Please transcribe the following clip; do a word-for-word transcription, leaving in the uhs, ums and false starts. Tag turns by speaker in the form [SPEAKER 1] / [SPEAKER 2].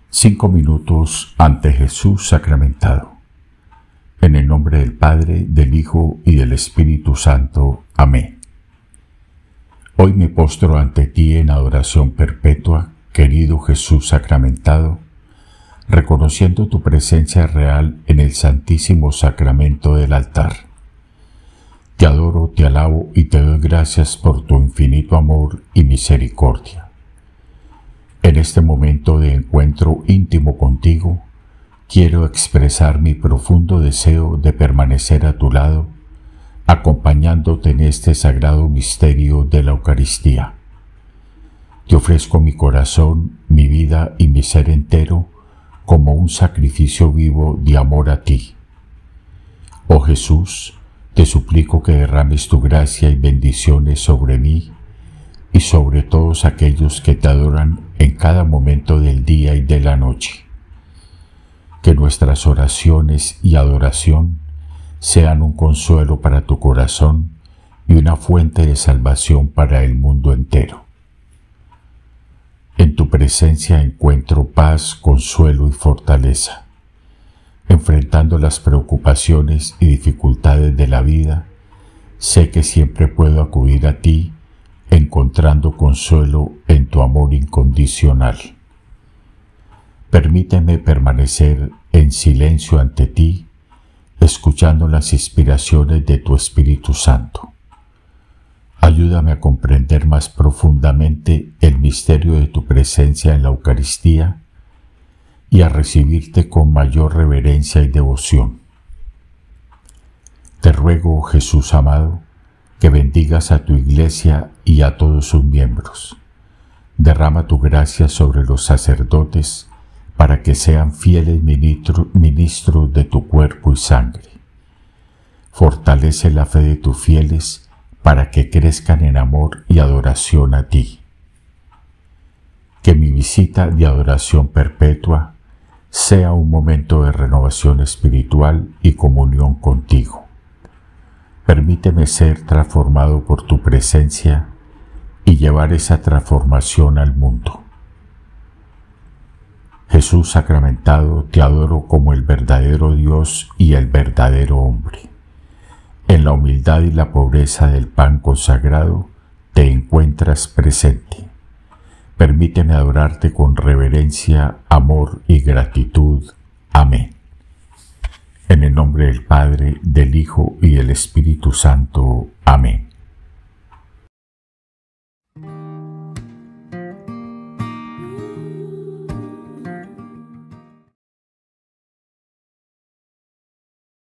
[SPEAKER 1] Cinco minutos ante Jesús sacramentado. En el nombre del Padre, del Hijo y del Espíritu Santo. Amén. Hoy me postro ante ti en adoración perpetua, querido Jesús sacramentado, reconociendo tu presencia real en el Santísimo Sacramento del altar. Te adoro, te alabo y te doy gracias por tu infinito amor y misericordia. En este momento de encuentro íntimo contigo, quiero expresar mi profundo deseo de permanecer a tu lado, acompañándote en este sagrado misterio de la Eucaristía. Te ofrezco mi corazón, mi vida y mi ser entero como un sacrificio vivo de amor a ti. Oh Jesús, te suplico que derrames tu gracia y bendiciones sobre mí y sobre todos aquellos que te adoran en cada momento del día y de la noche. Que nuestras oraciones y adoración sean un consuelo para tu corazón y una fuente de salvación para el mundo entero. En tu presencia encuentro paz, consuelo y fortaleza. Enfrentando las preocupaciones y dificultades de la vida, sé que siempre puedo acudir a ti, encontrando consuelo en tu amor incondicional. Permíteme permanecer en silencio ante ti, escuchando las inspiraciones de tu Espíritu Santo. Ayúdame a comprender más profundamente el misterio de tu presencia en la Eucaristía y a recibirte con mayor reverencia y devoción. Te ruego, Jesús amado, que bendigas a tu Iglesia y a todos sus miembros. Derrama tu gracia sobre los sacerdotes para que sean fieles ministro, ministros de tu cuerpo y sangre. Fortalece la fe de tus fieles para que crezcan en amor y adoración a ti. Que mi visita de adoración perpetua sea un momento de renovación espiritual y comunión contigo. Permíteme ser transformado por tu presencia y llevar esa transformación al mundo. Jesús sacramentado, te adoro como el verdadero Dios y el verdadero hombre. En la humildad y la pobreza del pan consagrado te encuentras presente. Permíteme adorarte con reverencia, amor y gratitud. Amén. En el nombre del Padre, del Hijo y del Espíritu Santo. Amén.